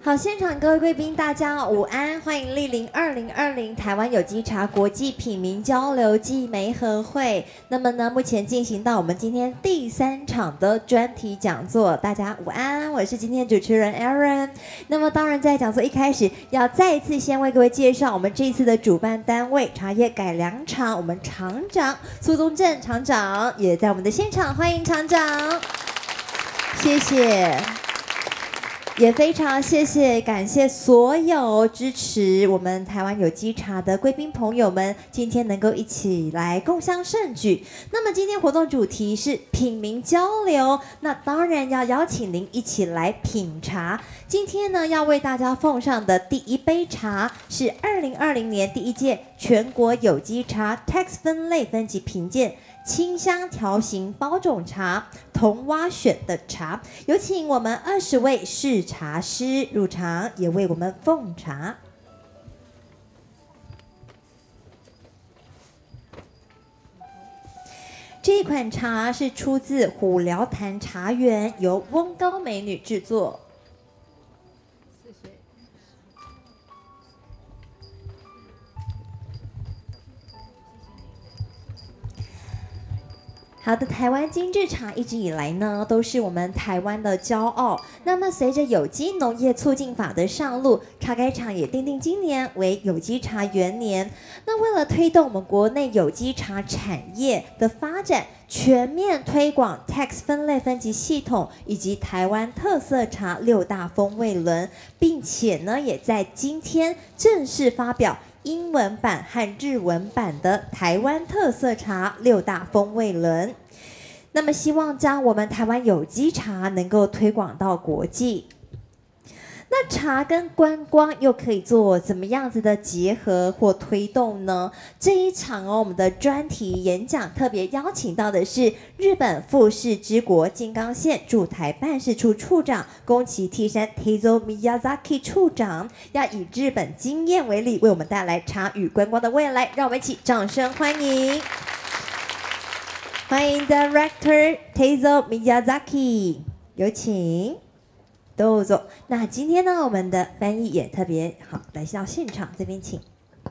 好，现场各位贵宾，大家午安，欢迎莅临2020台湾有机茶国际品茗交流暨媒合会。那么呢，目前进行到我们今天第3场的专题讲座。大家午安，我是今天主持人 Aaron。那么当然，在讲座一开始，要再一次先为各位介绍我们这一次的主办单位茶叶改良厂，我们厂长苏宗正厂长也在我们的现场，欢迎厂长，谢谢。也非常谢谢感谢所有支持我们台湾有机茶的贵宾朋友们，今天能够一起来共襄盛举。那么今天活动主题是品茗交流，那当然要邀请您一起来品茶。今天呢，要为大家奉上的第一杯茶是2020年第1届全国有机茶 Tax 分类分级评鉴清香调型包种茶同蛙选的茶，有请我们20位试茶师入场，也为我们奉茶。这款茶是出自虎寮潭茶园，由翁高美女制作。好的，台湾精致茶一直以来呢，都是我们台湾的骄傲。那么，随着有机农业促进法的上路，茶改厂也订定今年为有机茶元年。那为了推动我们国内有机茶产业的发展，全面推广 Tax 分类分级系统以及台湾特色茶6大风味轮，并且呢，也在今天正式发表英文版和日文版的台湾特色茶6大风味轮，那么希望将我们台湾有机茶能够推广到国际。那茶跟观光又可以做怎么样子的结合或推动呢？这一场我们的专题演讲特别邀请到的是日本富士之国静冈县驻台办事处处长宫崎替山 Teizo Miyazaki 处长，要以日本经验为例，为我们带来茶与观光的未来。让我们一起掌声欢迎，欢迎 Director Teizo Miyazaki， 有请。都走。那今天呢，我们的翻译也特别好，来到现场这边请。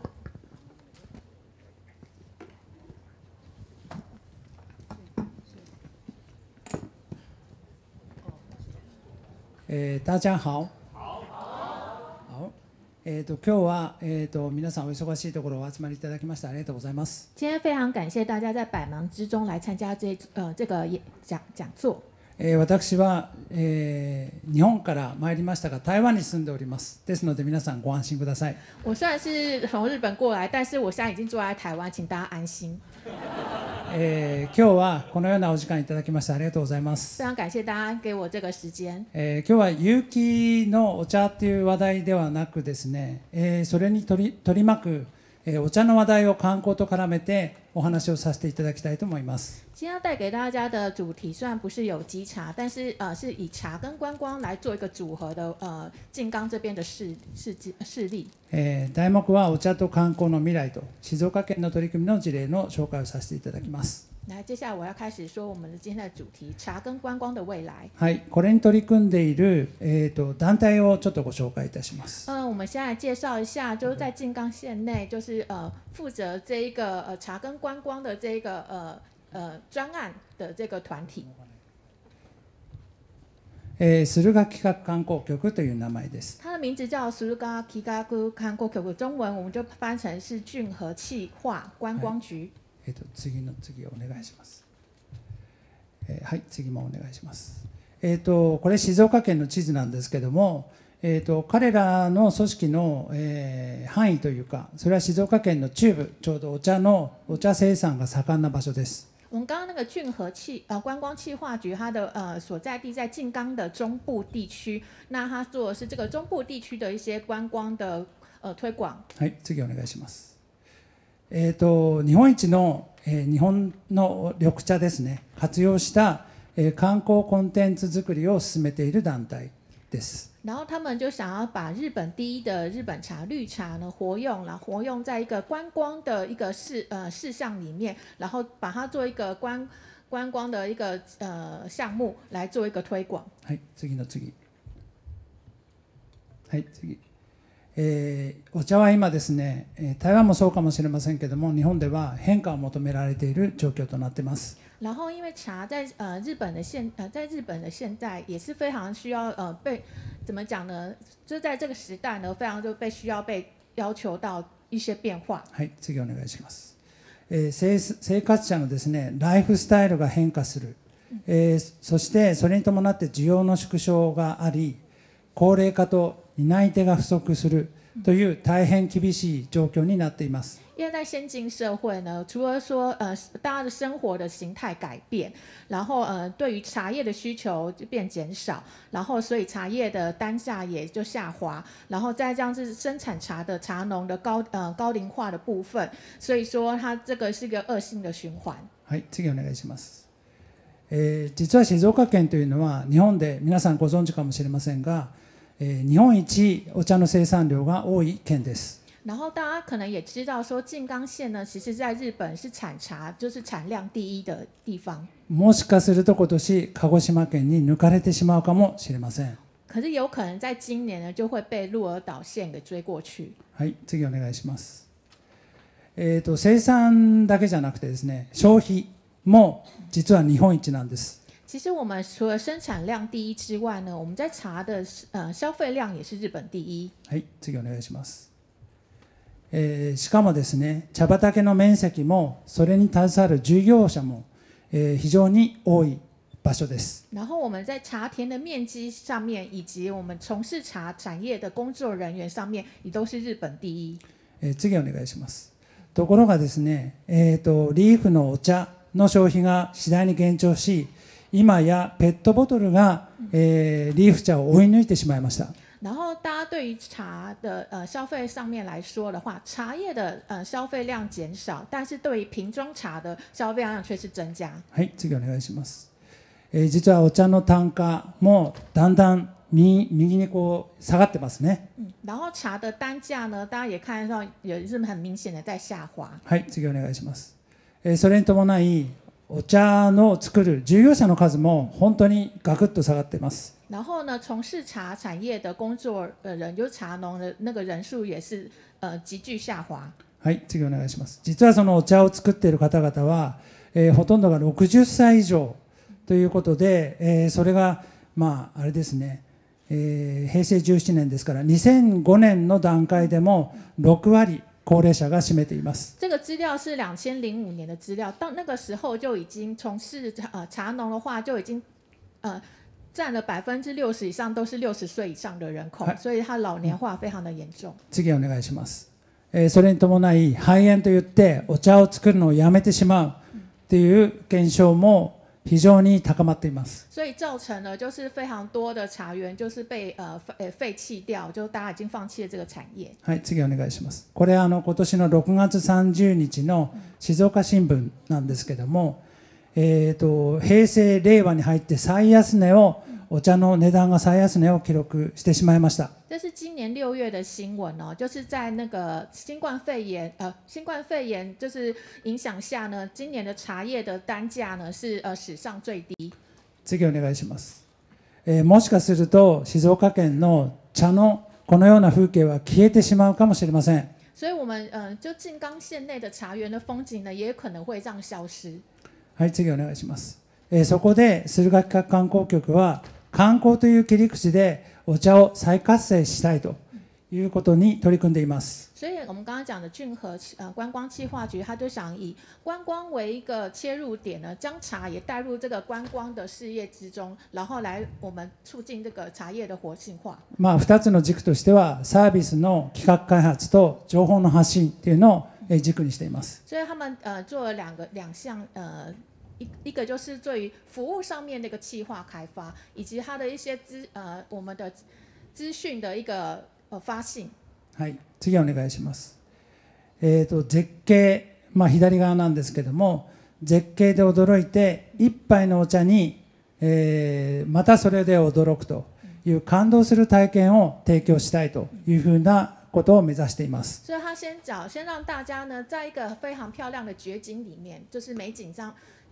大家好。好。今日は皆さんお忙しいところお集まりいただきましてありがとうございます。 今天非常感谢大家在百忙之中来参加这个讲座。 私は、日本から参りましたが台湾に住んでおります。ですので皆さんご安心ください。 我虽然是从日本过来，但是我现在已经住在台湾，请大家安心。 今日はこのようなお時間いただきましてありがとうございます。 非常感谢大家给我这个时間。 今日は有機のお茶という話題ではなくですね、それに取り巻くお茶の話題を観光と絡めてお話をさせていただきたいと思います。 今天要带给大家的主题虽然不是有机茶，但是是以茶跟观光来做一个组合的静冈这边的事例。 題目はお茶と観光の未来と静岡県の取り組みの事例の紹介をさせていただきます。 来，接下来我要开始说我们的今天的主题：茶跟观光的未来。 はい、これに取り組んでいる団体をちょっとご紹介いたします。 我们先来介绍一下，就是在静冈县内，就是负责这一个茶跟观光的这个专案的这个团体。 駿河企画観光局という名前です。 它的名字叫駿河企画観光局，中文我们就翻成是骏河企划观光局。 次をお願いします。はい、次もお願いします。これ静岡県の地図なんですけども、彼らの組織の、範囲というか、それは静岡県の中部、ちょうどお茶生産が盛んな場所です。 我们刚刚那个骏河观光企划局，它的所在地在静冈的中部地区，那它做的是这个中部地区的一些观光的推广。 はい、次お願いします。日本一の、日本の緑茶ですね、活用した、観光コンテンツ作りを進めている団体です。 然后他们就想要把日本第一的日本茶绿茶呢活用在一个观光的一个事项里面，然后把它做一个观光的一个项目来做一个推广。 はい、次の次。 はい、次。お茶は今ですね、台湾もそうかもしれませんけども、日本では変化を求められている状況となっています。 然后，因为茶在日本的现在也是非常需要被怎么讲呢？就在这个时代呢，非常就需要被要求到一些变化。 はい、次お願いします。生活者のですね、ライフスタイルが変化する、そしてそれに伴って需要の縮小があり、高齢化と担い手が不足するという大変厳しい状況になっています。 因为在先进社会呢，除了说大家的生活的形态改变，然后对于茶叶的需求就变减少，然后所以茶叶的单价也就下滑，然后再这样子生产茶的茶农的高龄化的部分，所以说它这个是一个恶性的循环。 はい、次お願いします。実は静岡県というのは日本で皆さんご存知かもしれませんが、日本一お茶の生産量が多い県です。 然后大家可能也知道说，静冈县呢，其实在日本是产茶就是产量第一的地方。 もしかすると今年鹿児島県に抜かれてしまうかもしれません。 可是有可能在今年呢，就会被鹿儿岛县给追过去。 はい、次お願いします。生産だけじゃなくてですね、消費も実は日本一なんです。 其实我们除了生产量第一之外呢，我们在茶的消费量也是日本第一。 はい、次お願いします。しかもですね、茶畑の面積もそれに携わる従業者も、非常に多い場所です。 然后我们在茶田的面积上面，以及我们从事茶产业的工作人员上面，也都是日本第一。 次お願いします。ところがですね、リーフのお茶の消費が次第に減少し、今やペットボトルが、リーフ茶を追い抜いてしまいました。 然后大家对于茶的消费上面来说的话，茶叶的消费量减少，但是对于瓶装茶的消费量却是增加。 はい、次お願いします。実はお茶の単価もだんだん右にこう下がってますね。 然后茶的单价呢，大家也看到也是很明显的在下滑。 はい、次お願いします。それに伴いお茶の作る従業者の数も本当にガクッと下がっています。 然后呢，从事茶产业的工作人，就是茶农的那个人数也是急剧下滑。 はい、次お願いします。実はそのお茶を作っている方々は、ほとんどが60歳以上ということで、それがまああれですね、平成17年ですから2005年の段階でも6割高齢者が占めています。 这个资料是2005年的资料，到那个时候就已经从事茶农的话，就已经占了60%以上都是60岁以上的人口，所以它老年化非常的严重。 次お願いします。それに伴い肺炎といってお茶を作るのをやめてしまうという現象も非常に高まっています。 所以造成了就是非常多的茶園就是被废棄掉，就大家已经放棄了这个产业。 はい、次お願いします。これ今年の6月30日の静岡新聞なんですけども、平成令和に入って最安値をお茶の値段が最安値を記録してしまいました。 这是今年6月的新闻哦，就是在那个新冠肺炎就是影响下呢，今年的茶叶的单价呢是史上最低。 次お願いします。もしかすると静岡県の茶のこのような風景は消えてしまうかもしれません。 所以我们就静冈县内的茶園的风景呢，也可能会这样消失。 はい、次お願いします。そこで駿河企画観光局は観光という切り口でお茶を再活性したいということに取り組んでいます。 所以我们刚刚讲的骏河观光企划局，他就想以观光为一个切入点呢，将茶也带入这个观光的事业之中，然后来我们促进这个茶叶的活性化。 2つの軸としてはサービスの企画開発と情報の発信というのを軸にしています。 所以他们做了两项一个就是对于服务上面的一个企划开发，以及它的一些我们的资讯的一个发信。 はい、次お願いします。絶景、左側なんですけども、絶景で驚いて一杯のお茶に、またそれで驚くという感動する体験を提供したいというふうなことを目指しています。 所以他先让大家呢，在一个非常漂亮的绝景里面，就是美景上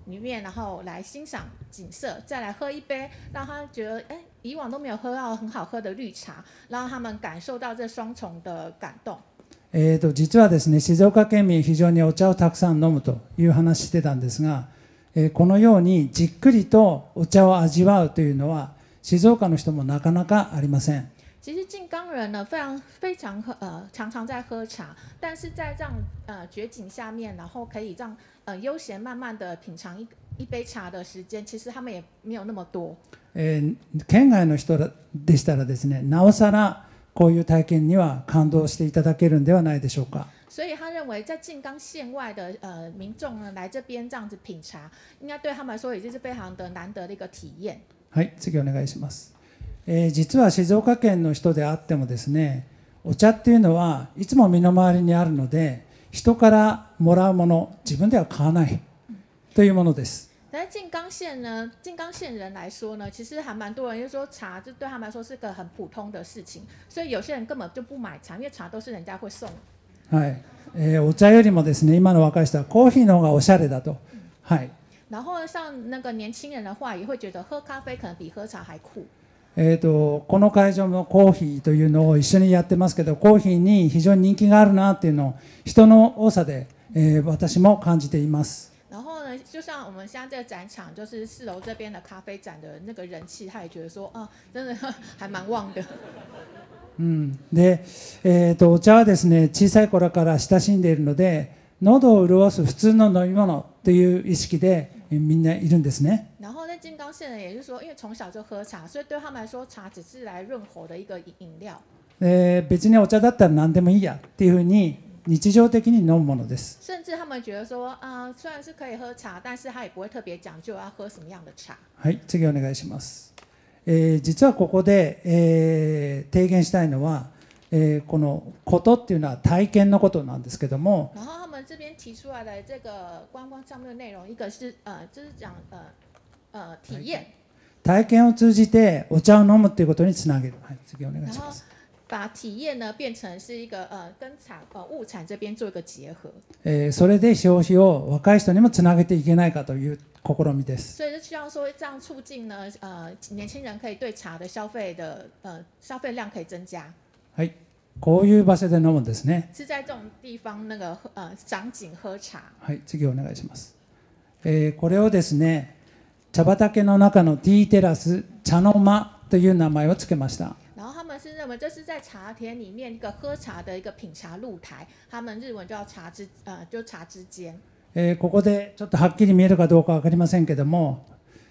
里面，然后来欣赏景色，再来喝一杯，让他觉得以往都没有喝到很好喝的绿茶，让他们感受到这双重的感动。 実はですね、静岡県民非常にお茶をたくさん飲むという話してたんですが、このようにじっくりとお茶を味わうというのは静岡の人もなかなかありません。 其实静冈人呢，非常常常在喝茶，但是在这样绝景下面，然后可以这样悠闲慢慢的品尝一杯茶的时间，其实他们也没有那么多。 県外の人でしたらですね、なおさらこういう体験には感動していただけるんではないでしょうか。 所以他认为，在静冈县外的民众呢，来这边这样子品茶，应该对他们来说也是非常的难得的一个体验。 はい、次お願いします。実は静岡県の人であってもですね、お茶っていうのはいつも身の回りにあるので、人からもらうもの、自分では買わないというものです。 在静冈县呢，静冈县人来说呢，其实还蛮多人就说茶，这对他们来说是个很普通的事情，所以有些人根本就不买茶，因为茶都是人家会送。 はい、お茶よりもですね、今の若い人はコーヒーの方がおしゃれだと。はい。 然后像那个年轻人的话，也会觉得喝咖啡可能比喝茶还酷。 この会場もコーヒーというのを一緒にやってますけど、コーヒーに非常に人気があるなっていうのを人の多さで、私も感じています。 然后呢，就像我们现在这个展场，就是4楼这边的咖啡展的那个人气，他也觉得说，真的还蛮旺的。 で、お茶はですね、小さい頃から親しんでいるので、喉を潤す普通の飲み物という意識でみんないるんですね。 然后在静冈县人也就是说，因为从小就喝茶，所以对他们来说，茶只是来润喉的一个饮料。 別にお茶だったら何でもいいやっていうふうに日常的に飲むものです。 甚至他们觉得说，虽然是可以喝茶，但是他也不会特别讲究要喝什么样的茶。 はい、次お願いします。実はここで、提言したいのは、このことっていうのは体験のことなんですけども。 然后他们这边提出来的这个观光上面的内容，一个是就是讲体验。 体験を通じてお茶を飲むっていうことにつなげる。はい、次お願いします。 把体验呢变成是一个跟物产这边做一个结合。 それで消費を若い人にもつなげていけないかという試みです。 所以就希望说这样促进呢年轻人可以对茶的消费量可以增加。 はい、こういう場所で飲むんですね。 是在这种地方那个赏景喝茶。 はい、次お願いします。これをですね、茶畑の中のティーテラス茶の間という名前をつけました。 然后他们是认为这是在茶田里面一个喝茶的一个品茶露台，他们日文叫茶之间。 ここでちょっとはっきり見えるかどうか分かりませんけども、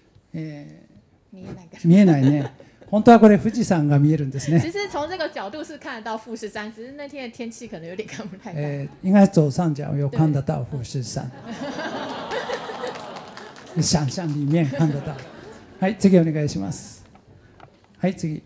見えないね。本当はこれ富士山が見えるんですね。 其实从这个角度是看得到富士山，只是那天的天气可能有点看不太到。 应该走上脚有看得到富士山。想象里面看得到。はい、次お願いします。はい、次。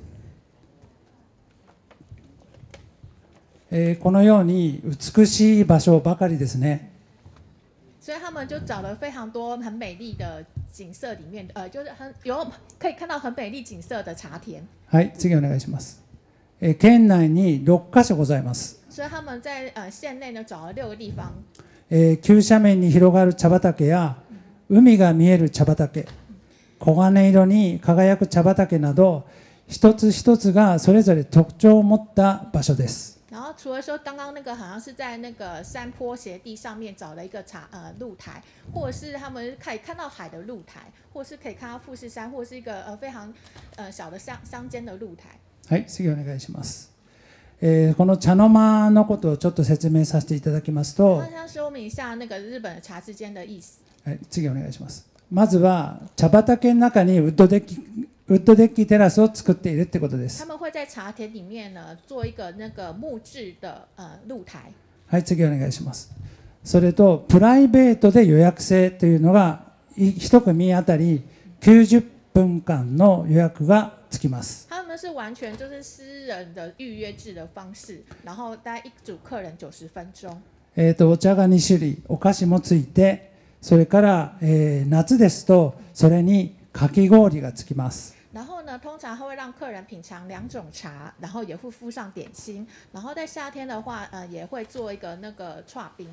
このように美しい場所ばかりですね。 所以他们就找了非常多很美丽的景色里面，就是可以看到很美丽景色的茶田。 はい、次お願いします。県内に6カ所ございます。 所以他们在县内呢找了6个地方。 急斜面に広がる茶畑や海が見える茶畑、黄金色に輝く茶畑など、一つ一つがそれぞれ特徴を持った場所です。 然后除了说刚刚那个好像是在那个山坡斜地上面找了一个露台，或者是他们可以看到海的露台，或是可以看到富士山，或是一个非常小的乡间的露台。 はい、次お願いします。この茶の間のことをちょっと説明させていただきますと、 那说明一下那个日本的茶之间的意思。 はい、次お願いします。まずは茶畑の中にウッドデッキテラスを作っているってことです。 他们会在茶田里面呢做一个那个木质的露台。 はい、次お願いします。それとプライベートで予約制というのが一組あたり90分間の予約がつきます。 他们是完全就是私人的预約制的方式，然後大概一組客人90分鐘。 お茶が2種類、お菓子もついて、それから、夏ですとそれにかき氷がつきます。 然后呢，通常他会让客人品尝2種茶，然後也會附上點心。然後在夏天的話，也會做一個那個剉冰。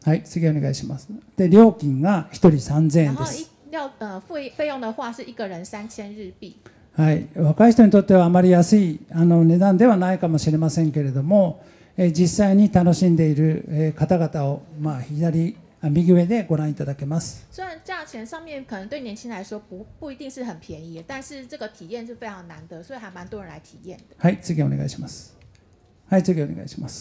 はい、次お願いします。で、料金が1人3000円然后です。 费用的话是一个人3000日币。 はい、若い人にとってはあまり安い値段ではないかもしれませんけれども、実際に楽しんでいる方々を、右上でご覧いただけます。 虽然价钱上面可能对年轻人来说不一定是很便宜，但是这个体验是非常难得，所以还蛮多人来体验的。 はい、次お願いします。はい、次お願いします。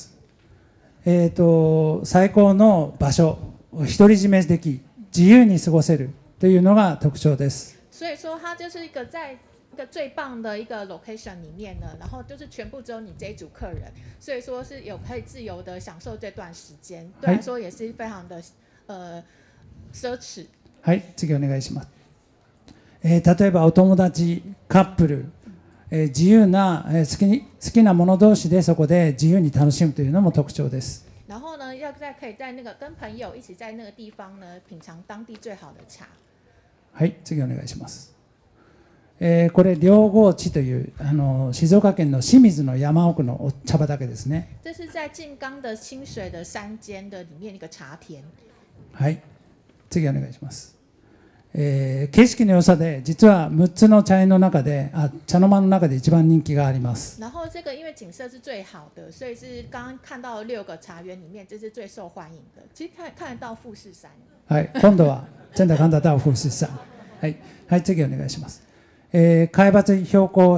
最高の場所を独り占めでき、自由に過ごせるというのが特徴です。 所以说，它就是在一个最棒的一个 location 里面呢，然后就是全部只有你这一组客人，所以说是有可以自由的享受这段时间，对来说也是非常的奢侈。 はい、次お願いします。例えばお友達、カップル、自由な、好きなもの同士でそこで自由に楽しむというのも特徴です。 然後呢，可以在那个跟朋友一起在那个地方呢品嘗当地最好的茶。 はい、次お願いします。これ両郷地という静岡県の清水の山奥の茶畑ですね。 这是在静冈的清水的山间的里面一个茶田。 はい、次お願いします。景色の良さで実は6つの茶園の中で茶の間の中で一番人気があります。 然后这个因为景色是最好的，所以是刚刚看到6个茶园里面，这是最受欢迎的。其实看得到富士山。 はい、今度は真的看得到富士山。はい、はい、次お願いします。海抜標高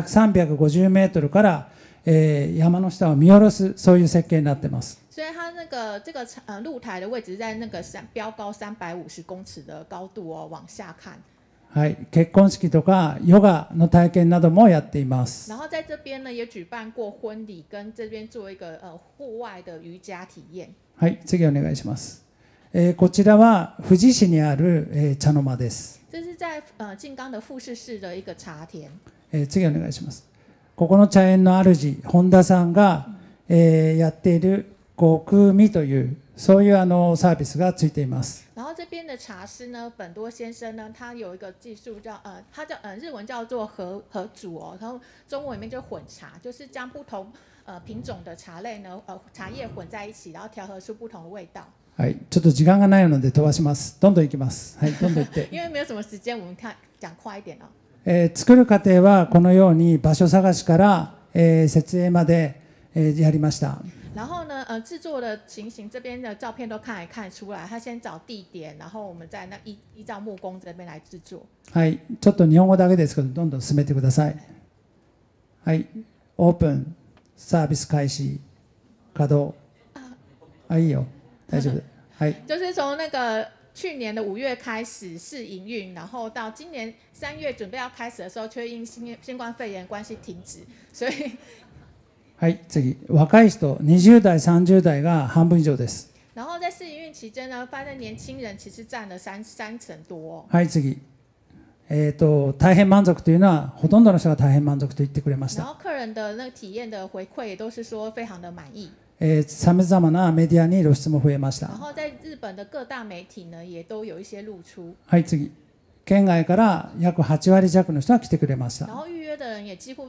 350メートルから、山の下を見下ろすそういう設計になっています。 所以它这个露台的位置在那个标高350公尺的高度哦，往下看。 はい、結婚式とかヨガの体験などもやっています。 然后在这边呢也举办过婚礼，跟这边做一个户外的瑜伽体验。 はい、次お願いします。こちらは富士市にある、茶の間です。 这是在静冈的富士市的一个茶田。 次お願いします。ここの茶園の主本田さんが、やっている極味というそういうサービスがついています。 然后这边的茶师呢，本多先生呢，他有一个技术叫他叫日文叫做合煮哦，然后中文里面就混茶，就是将不同品种的茶类呢茶叶混在一起，然后调和出不同的味道。 はい、ちょっと時間がないので飛ばします。どんどん行きます。はい、どんどん行って。 因为没有什么时间，我们讲快一点哦。 作る過程はこのように場所探しから、設営まで、やりました。 然后呢，制作的情形这边的照片都看出来，他先找地点，然后我们再依照木工这边来制作。 はい、ちょっと日本語だけですけど、どんどん進めてください。はい、オープン、サービス開始、稼働。いいよ。大丈夫。はい。 就是从那个去年的5月开始试营运，然后到今年3月准备要开始的时候，却因新冠肺炎关系停止，所以。 はい、次。若い人、20代、30代が半分以上です。 然后在试营运期间呢，发现年轻人其实占了三成多。 はい、次。大変満足というのはほとんどの人が大変満足と言ってくれました。 然后客人的那个体验的回馈也都是说非常的满意。 さまざまなメディアに露出も増えました。 然后在日本的各大媒体呢，也都有一些露出。 はい、次。県外から約8割弱の人が来てくれました。 然後預約的人也幾乎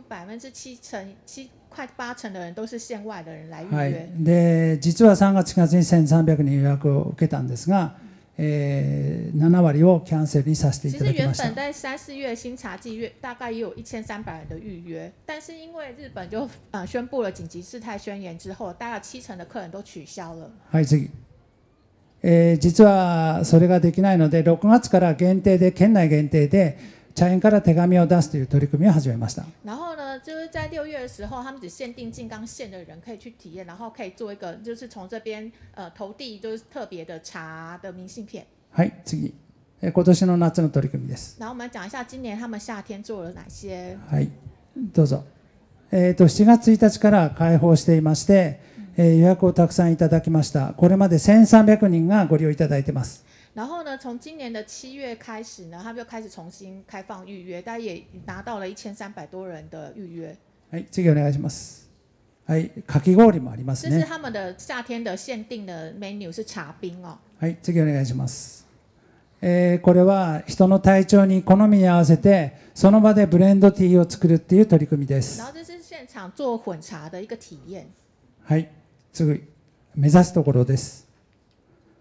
7快8成的人都是縣外的人來預約。 はい、で実は3月4月に1300人予約を受けたんですが、7割をキャンセルにさせていただきました。 其實原本在3、4月新茶季大概也有1300人的預約，但是因為日本就宣布了緊急事態宣言之後，大概7成的客人都取消了。 はい、次。実はそれができないので6月から限定で県内限定で茶園から手紙を出すという取り組みを始めました。 然后呢，就是在6月的時候，他們只限定靜岡縣的人可以去體驗，然後可以做一個就是從這邊投遞就是特別的茶的明信片。 はい、次。今年の夏の取り組みです。 然後我們講一下今年他們夏天做了哪些。 はい、どうぞ。7月1日から開放していまして。予約をたくさんいただきました。これまで1300人がご利用いただいています。 然後呢，從今年的7月開始呢，他們就開始重新開放預約，大家也拿到了1300多人的預約。 はい、次お願いします。はい、かき氷もありますね。 這是他們的夏天的限定的 menu 是茶冰哦。 はい、次お願いします。これは人の体調に好みに合わせてその場でブレンドティーを作るっていう取り組みです。 然後這是現場做混茶的一個體驗。 はい。次目指すところです。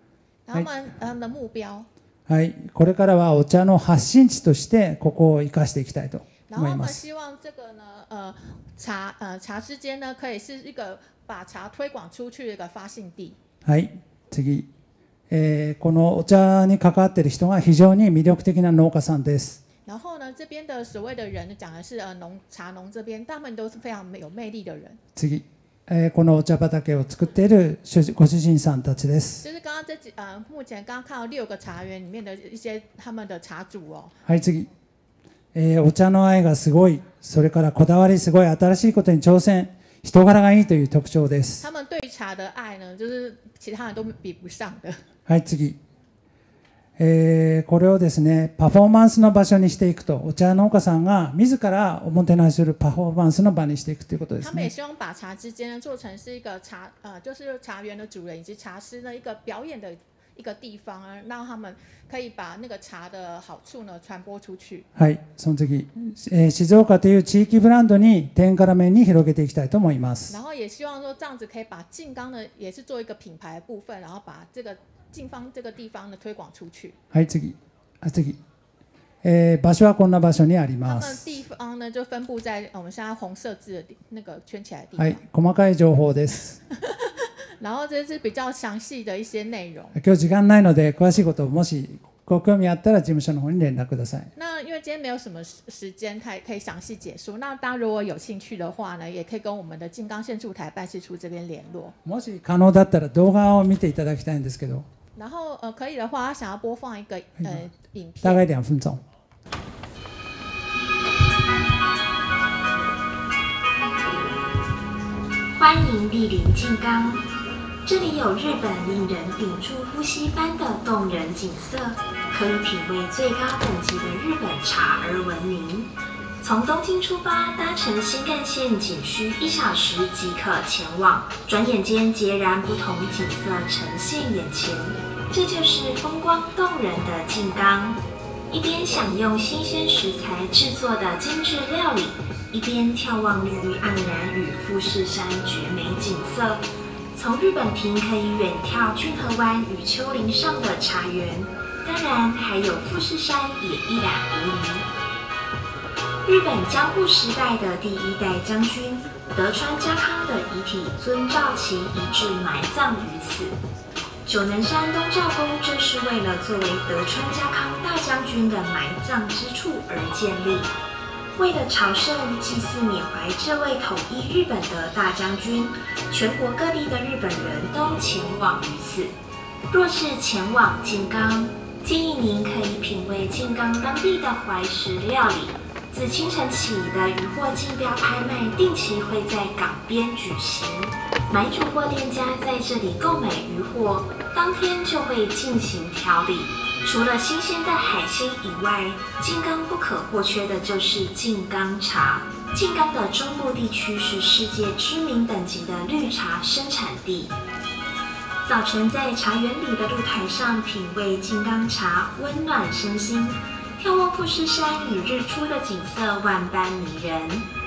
然后他们的目标。 はい、これからはお茶の発信地としてここを生かしていきたいと然后我们思います。 希望这个呢，茶之间呢，可以是一个把茶推广出去的一个发信地。 はい、次、このお茶に関わっている人が非常に魅力的な農家さんです。 然后呢，这边的所谓的人讲的是茶农这边，他们都是非常有魅力的人。 次、このお茶畑を作っているご主人さんたちです。 就是刚刚目前刚刚看到6个茶园里面的一些他们的茶主哦。 はい、次、お茶の愛がすごい、それからこだわりすごい、新しいことに挑戦、人柄がいいという特徴です。 他们对茶的愛呢，就是其他人都比不上的。 はい、次。これをですね、パフォーマンスの場所にしていくと、お茶農家さんが自らおもてなしするパフォーマンスの場にしていくということですね。 他们也希望把茶之间呢做成是一个就是茶园的主人以及茶师的一个表演的一个地方，让他们可以把那个茶的好处呢传播出去。 はい、その次、静岡という地域ブランドに天から面に広げていきたいと思います。 然后也希望说这样子可以把静冈呢也是做一个品牌的部分，然后把这个静冈这个地方呢推广出去。 はい、次。場所はこんな場所にあり他们ます。 地方呢就分布在我们现在红色字的那个圈起来的地は方。 い、細かい情報です。 然后这是比较详细的一些内容。 今日時間ないので詳しいことをもしご興味あったら事務所の方に連絡ください。 那因为今天没有什么时间可以详细解说，那大家如果有兴趣的话呢，也可以跟我们的静冈县驻台办事处这边联络。 もし可能だったら動画を見ていただきたいんですけど。 然后可以的话，他想要播放一个影片。 大概2分钟。 欢迎莅临静冈，这里有日本令人屏住呼吸般的动人景色，可以品味最高等级的日本茶而闻名。从东京出发，搭乘新干线仅需1小时即可前往，转眼间截然不同景色呈现眼前，这就是风光动人的静冈。一边享用新鲜食材制作的精致料理，一边眺望绿意盎然与富士山绝美景色。从日本亭可以远眺骏河湾与丘陵上的茶园，当然还有富士山也一览无遗。日本江户时代的第1代将军德川家康的遗体遵照其遗志埋葬于此。九能山东照宫正是为了作为德川家康大将军的埋葬之处而建立。为了朝圣祭祀缅怀这位统一日本的大将军，全国各地的日本人都前往于此。若是前往静冈，建议您可以品味静冈当地的怀石料理。自清晨起的渔获竞标拍卖定期会在港边举行，买主或店家在这里购买渔获，当天就会进行调理。除了新鲜的海鲜以外，静冈不可或缺的就是静冈茶。静冈的中部地区是世界知名等级的绿茶生产地。早晨在茶园里的露台上品味静冈茶，温暖身心。眺望富士山与日出的景色万般迷人，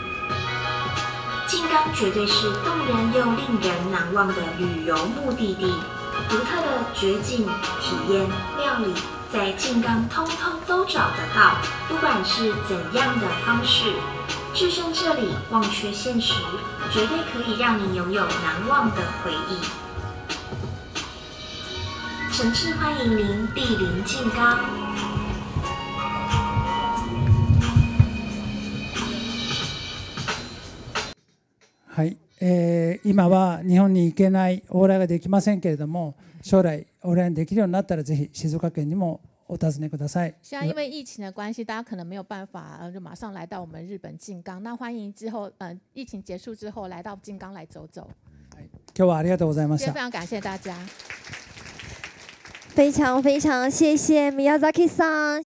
静冈绝对是动人又令人难忘的旅游目的地。独特的绝景、体验、料理，在静冈通通都找得到。不管是怎样的方式，置身这里，忘却现实，绝对可以让你拥有难忘的回忆。诚挚欢迎您莅临静冈。 はい、今は日本に行けない往来ができませんけれども、将来往来できるようになったらぜひ静岡県にもお尋ねください。 现在因为疫情的关系，大家可能没有办法就马上来到我们日本静冈。那欢迎之后疫情结束之后来到静冈来走走。 今日はありがとうございました。 今天非常感谢大家。 非常非常谢谢 Miyazaki さん。